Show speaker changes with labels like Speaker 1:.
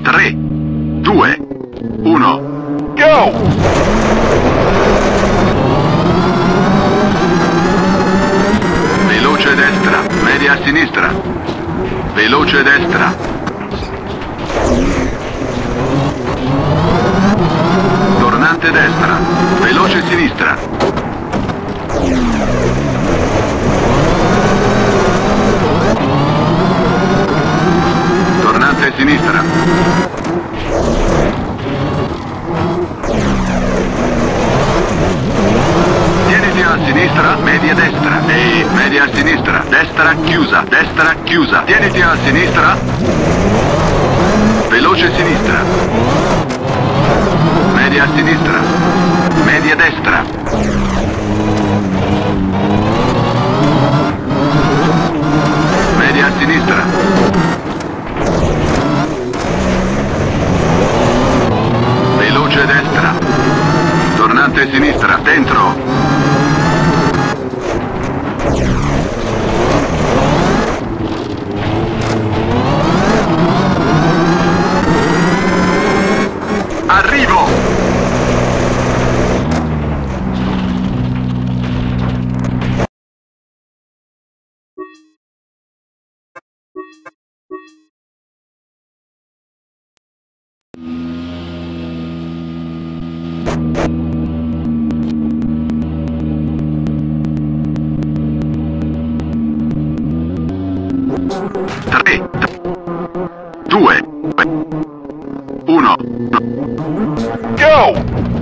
Speaker 1: 3, 2, 1, go! Veloce destra, media a sinistra. Veloce destra. Tornante destra, veloce sinistra. Tornante sinistra. Tieniti a sinistra, media destra. E media a sinistra. Destra chiusa, destra chiusa. Tieniti a sinistra. Veloce sinistra. Media a sinistra. Media destra. Media a sinistra. Veloce destra. Tornante sinistra. Dentro. Arrivo! Tre, 2, 1, go!